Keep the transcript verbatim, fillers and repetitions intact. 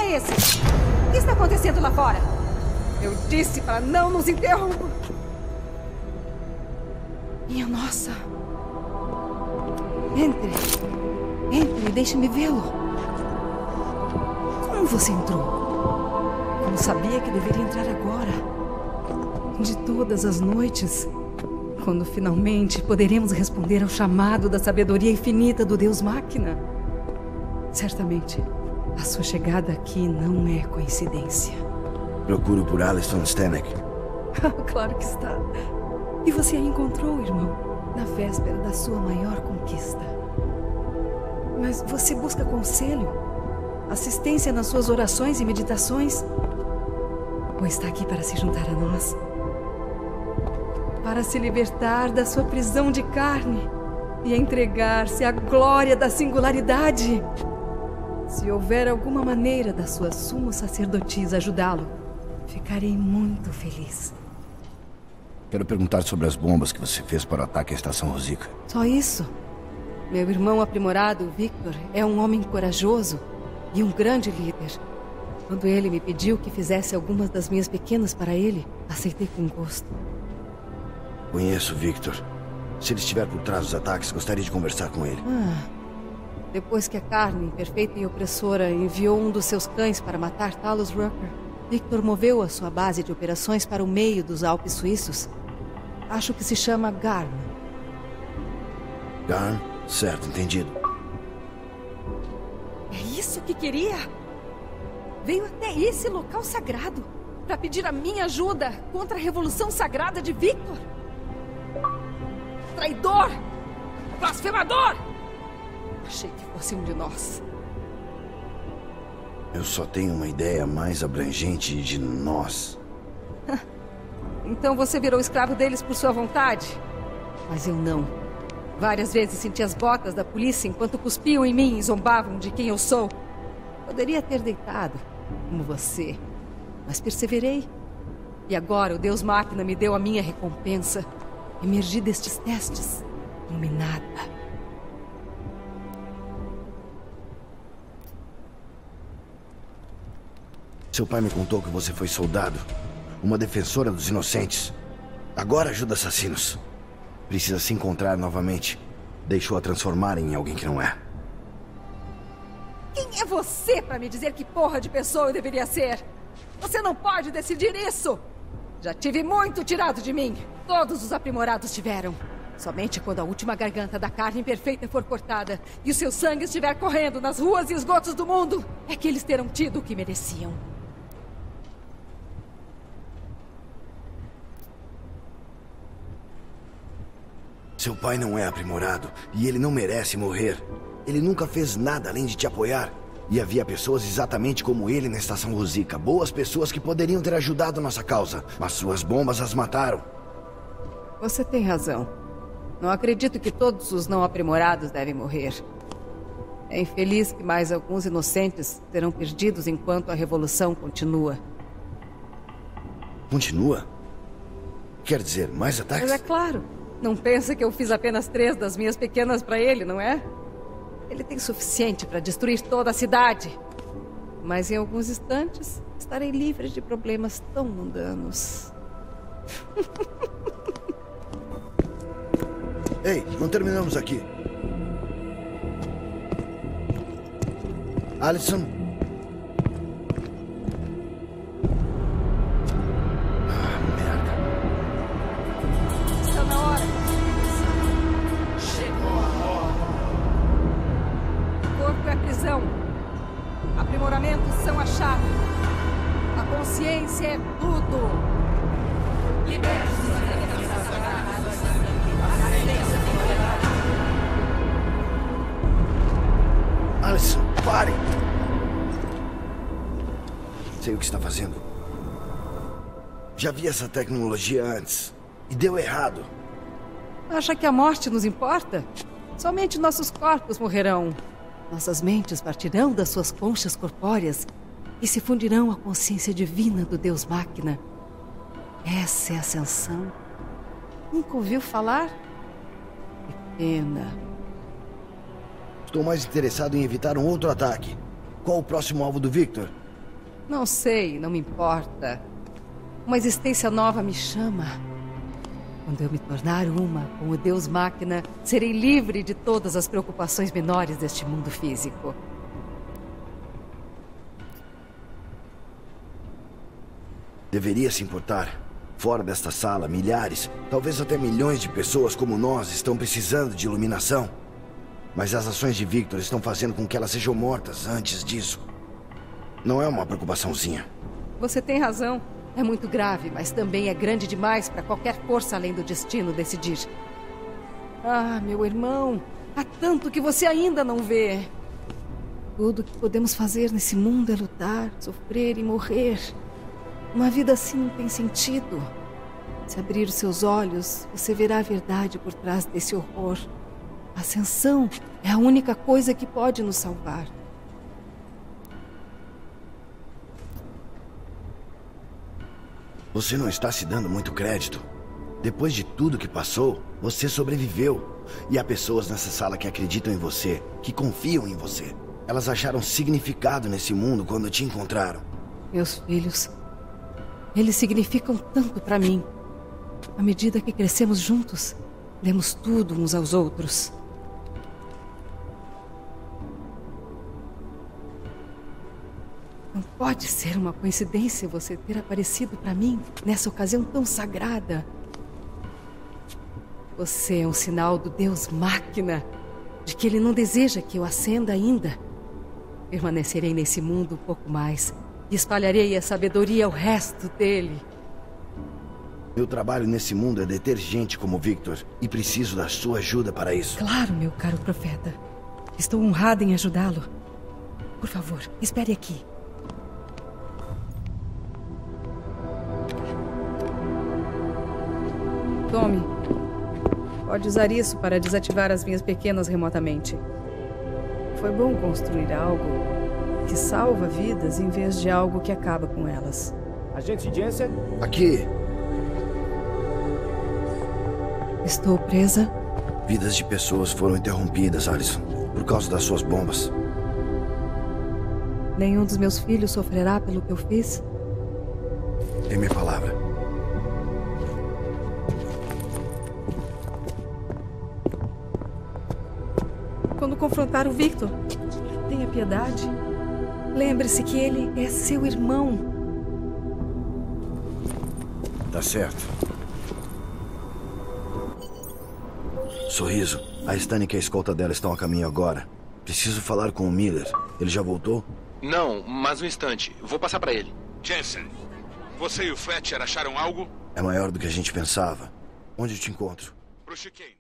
é esse? O que está acontecendo lá fora? Eu disse para não nos interromper. Minha nossa. Entre. Entre e deixe-me vê-lo. Como você entrou? Eu não sabia que deveria entrar agora. De todas as noites, quando finalmente poderemos responder ao chamado da sabedoria infinita do Deus Máquina. Certamente, a sua chegada aqui não é coincidência. Procuro por Alisson Stanek. Claro que está. E você a encontrou, irmão, na véspera da sua maior conquista. Mas você busca conselho, assistência nas suas orações e meditações? Ou está aqui para se juntar a nós? Para se libertar da sua prisão de carne e entregar-se à glória da singularidade? Se houver alguma maneira da sua sumo sacerdotisa ajudá-lo, ficarei muito feliz. Quero perguntar sobre as bombas que você fez para o ataque à Estação Rosica. Só isso? Meu irmão aprimorado, Victor, é um homem corajoso e um grande líder. Quando ele me pediu que fizesse algumas das minhas pequenas para ele, aceitei com gosto. Conheço o Victor. Se ele estiver por trás dos ataques, gostaria de conversar com ele. Ah, depois que a carne, imperfeita e opressora, enviou um dos seus cães para matar Talos Rucker, Victor moveu a sua base de operações para o meio dos Alpes suíços. Acho que se chama Garm. Garm? Certo, entendido. É isso que queria? Veio até esse local sagrado para pedir a minha ajuda contra a Revolução Sagrada de Victor? Traidor! Blasfemador! Achei que fosse um de nós. Eu só tenho uma ideia mais abrangente de nós. Então você virou escravo deles por sua vontade? Mas eu não. Várias vezes senti as botas da polícia enquanto cuspiam em mim e zombavam de quem eu sou. Poderia ter deitado, como você, mas perseverei. E agora o Deus Máquina me deu a minha recompensa. Emergi destes testes, iluminada. Seu pai me contou que você foi soldado, uma defensora dos inocentes. Agora ajuda assassinos. Precisa se encontrar novamente. Deixou-a transformar em alguém que não é. Quem é você para me dizer que porra de pessoa eu deveria ser? Você não pode decidir isso! Já tive muito tirado de mim. Todos os aprimorados tiveram. Somente quando a última garganta da carne imperfeita for cortada e o seu sangue estiver correndo nas ruas e esgotos do mundo, é que eles terão tido o que mereciam. Seu pai não é aprimorado e ele não merece morrer. Ele nunca fez nada além de te apoiar. E havia pessoas exatamente como ele na Estação Rosica. Boas pessoas que poderiam ter ajudado nossa causa. Mas suas bombas as mataram. Você tem razão. Não acredito que todos os não aprimorados devem morrer. É infeliz que mais alguns inocentes serão perdidos enquanto a revolução continua. Continua? Quer dizer, mais ataques? Mas é claro. Não pensa que eu fiz apenas três das minhas pequenas para ele, não é? Ele tem suficiente para destruir toda a cidade. Mas em alguns instantes, estarei livre de problemas tão mundanos. Ei, não terminamos aqui. Alisson? Ah, merda. Está na hora. Chegou a hora. O corpo é a prisão. Aprimoramentos são a chave. A consciência é tudo. Liberte-se. Alisson, pare! Sei o que está fazendo. Já vi essa tecnologia antes. E deu errado. Acha que a morte nos importa? Somente nossos corpos morrerão. Nossas mentes partirão das suas conchas corpóreas e se fundirão à consciência divina do Deus Máquina. Essa é a ascensão. Nunca ouviu falar? Que pena. Estou mais interessado em evitar um outro ataque. Qual o próximo alvo do Victor? Não sei, não me importa. Uma existência nova me chama. Quando eu me tornar uma, com o Deus Máquina, serei livre de todas as preocupações menores deste mundo físico. Deveria se importar. Fora desta sala, milhares, talvez até milhões de pessoas como nós estão precisando de iluminação. Mas as ações de Victor estão fazendo com que elas sejam mortas antes disso. Não é uma preocupaçãozinha. Você tem razão. É muito grave, mas também é grande demais para qualquer força além do destino decidir. Ah, meu irmão, há tanto que você ainda não vê. Tudo que podemos fazer nesse mundo é lutar, sofrer e morrer. Uma vida assim não tem sentido. Se abrir os seus olhos, você verá a verdade por trás desse horror. A ascensão é a única coisa que pode nos salvar. Você não está se dando muito crédito. Depois de tudo que passou, você sobreviveu. E há pessoas nessa sala que acreditam em você, que confiam em você. Elas acharam significado nesse mundo quando te encontraram. Meus filhos, eles significam tanto para mim. À medida que crescemos juntos, demos tudo uns aos outros. Não pode ser uma coincidência você ter aparecido para mim nessa ocasião tão sagrada. Você é um sinal do Deus Máquina, de que ele não deseja que eu ascenda ainda. Permanecerei nesse mundo um pouco mais e espalharei a sabedoria ao resto dele. Meu trabalho nesse mundo é deter gente como Victor, e preciso da sua ajuda para isso. Claro, meu caro profeta. Estou honrada em ajudá-lo. Por favor, espere aqui. Tome. Pode usar isso para desativar as minhas pequenas remotamente. Foi bom construir algo que salva vidas em vez de algo que acaba com elas. Agente Jensen? Aqui. Estou presa? Vidas de pessoas foram interrompidas, Allison, por causa das suas bombas. Nenhum dos meus filhos sofrerá pelo que eu fiz? Tem minha palavra. Quando confrontar o Victor, tenha piedade. Lembre-se que ele é seu irmão. Tá certo. Sorriso. A Stanek e a escolta dela estão a caminho agora. Preciso falar com o Miller. Ele já voltou? Não, mas um instante. Vou passar pra ele. Jensen, você e o Fletcher acharam algo? É maior do que a gente pensava. Onde eu te encontro? Pro Chicane.